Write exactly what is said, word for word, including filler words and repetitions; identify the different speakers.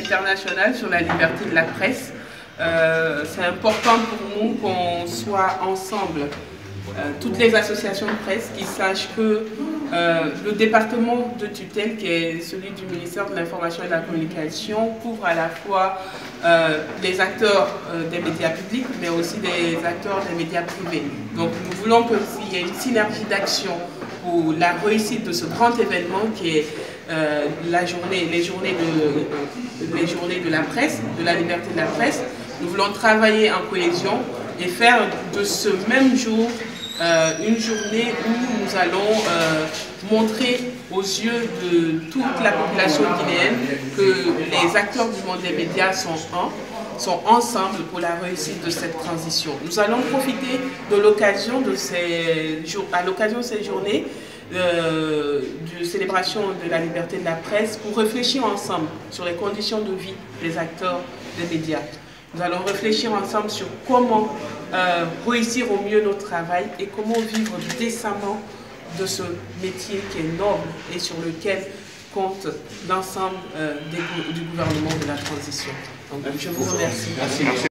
Speaker 1: internationale sur la liberté de la presse. Euh, C'est important pour nous qu'on soit ensemble, euh, toutes les associations de presse, qui sachent que euh, le département de tutelle, qui est celui du ministère de l'Information et de la Communication, couvre à la fois euh, les acteurs euh, des médias publics, mais aussi des acteurs des médias privés. Donc nous voulons qu'il y ait une synergie d'action pour la réussite de ce grand événement qui est euh, la journée, les, journées de, les journées de la presse, de la liberté de la presse. Nous voulons travailler en cohésion et faire de ce même jour euh, une journée où nous allons euh, montrer aux yeux de toute la population guinéenne que les acteurs du monde des médias sont un, sont ensemble pour la réussite de cette transition. Nous allons profiter de l'occasion de ces jours, à l'occasion de ces journées euh, de célébration de la liberté de la presse pour réfléchir ensemble sur les conditions de vie des acteurs des médias. Nous allons réfléchir ensemble sur comment euh, réussir au mieux notre travail et comment vivre décemment de ce métier qui est noble et sur lequel compte l'ensemble euh, du gouvernement de la transition. Donc, je vous remercie.
Speaker 2: Merci. Merci.